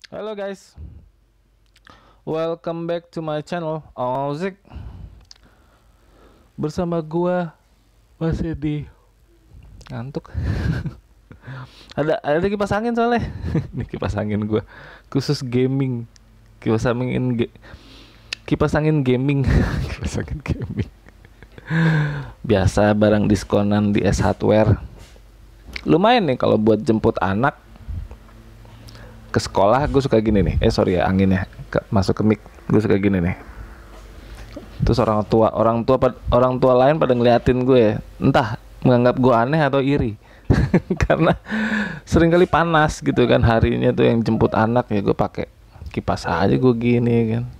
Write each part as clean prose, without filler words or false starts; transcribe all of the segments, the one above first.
Halo guys, welcome back to my channel Ozik. Bersama gua masih di ngantuk. ada kipas angin soalnya. Ini kipas angin gua khusus gaming. Kipas angin kipas angin gaming. Kipas angin gaming. Biasa barang diskonan di S Hardware. Lumayan nih kalau buat jemput anak ke sekolah. Gue suka gini nih. Sorry ya, anginnya masuk ke mic. Gue suka gini nih. Terus orang tua lain pada ngeliatin gue ya. Entah menganggap gue aneh atau iri. Karena seringkali panas gitu kan harinya tuh yang jemput anak, ya gue pakai kipas aja gue gini kan.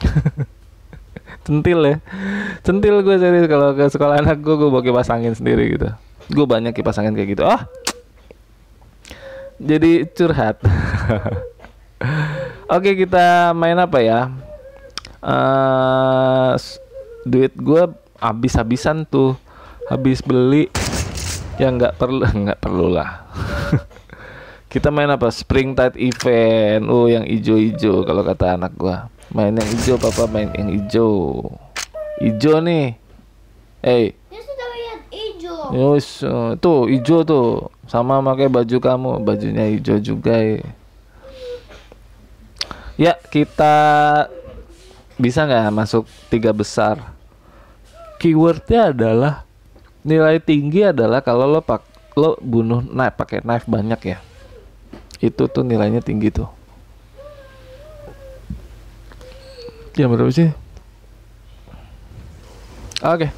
Centil ya. Centil gue serius kalau ke sekolah anak gue bawa kipas angin sendiri gitu. Gue banyak kipas angin kayak gitu. Jadi curhat. Oke, kita main apa ya? Duit gue habis-habisan tuh, habis beli yang nggak perlu lah. Kita main apa? Springtide event. Yang ijo-ijo kalau kata anak gue. Main yang ijo, papa main yang ijo. Ijo nih. Dia sudah lihat hijau. Yus, tuh ijo tuh. Sama pakai baju kamu, bajunya hijau juga ya. Ya, kita bisa nggak masuk 3 besar? Keywordnya adalah nilai tinggi adalah kalau lo bunuh pakai knife banyak ya. Itu tuh nilainya tinggi tuh. Ya berapa sih? Oke.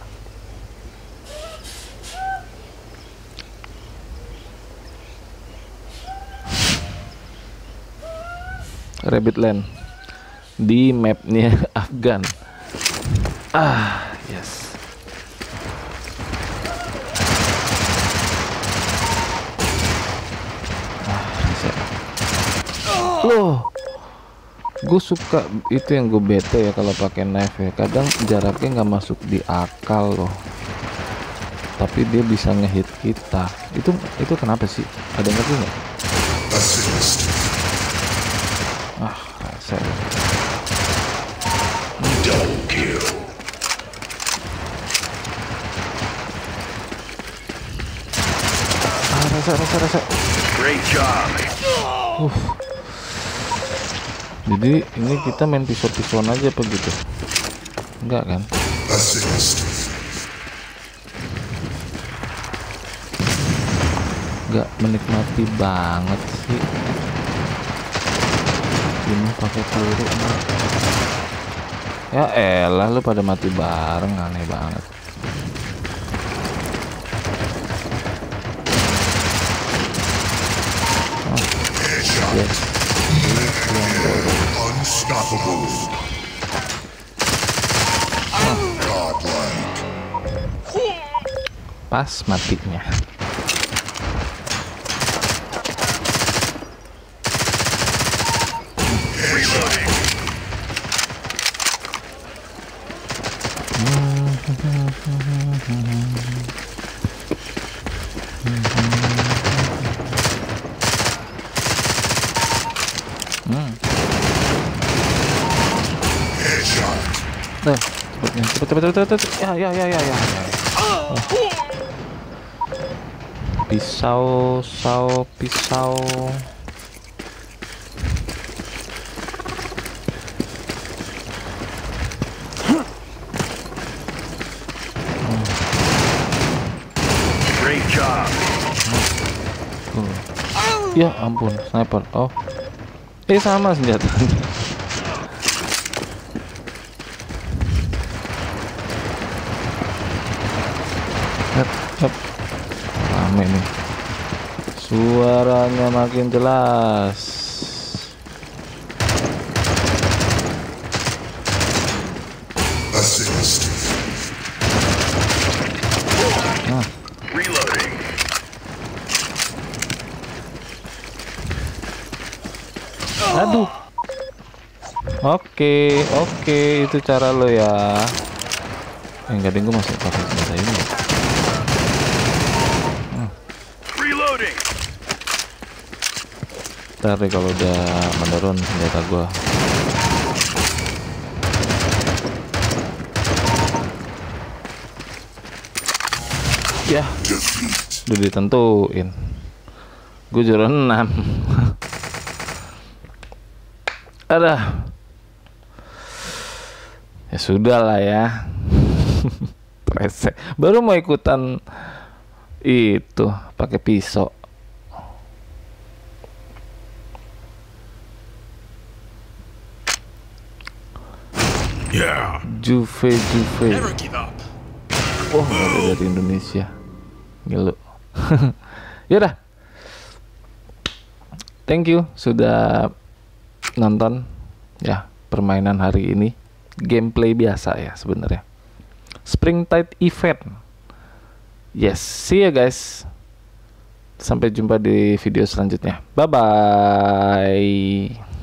Rabbit Land di mapnya Afgan. Yes. Loh, gue suka itu yang gue bete ya kalau pakai knife ya. Kadang jaraknya nggak masuk di akal loh, tapi dia bisa ngehit kita. Itu kenapa sih? Ada yang ngerti nggak? Rasa. Double kill. Rasa. Great job. Jadi ini kita main pisau-pisauan aja apa gitu? Enggak kan? Assist. Enggak menikmati banget sih. Ini pakai peluru. Ya elah, lu pada mati bareng, aneh banget. Yes. Unstoppable. Godlike. Pas matinya. Reloading. Headshot. Cepet. Ya. Pisau. Great job. Ya ampun, sniper. Sama senjatanya. Yap. Rame nih. Suaranya makin jelas. Assist. Reloading. Aduh. Oke, itu cara lo ya. Enggak, gue masih pakai senjata ini. Reloading. Ntar deh kalau udah menurun senjata gua. Ya, udah ditentuin. Gue juara 6. Ada. Ya sudah lah ya. Presek. Baru mau ikutan itu pakai pisau. Yeah. Juve. Never give up. Oh, ada dari Indonesia. Gila. Yaudah. Thank you sudah nonton ya permainan hari ini. Gameplay biasa ya sebenarnya. Springtide event. Yes, see ya guys. Sampai jumpa di video selanjutnya. Bye bye.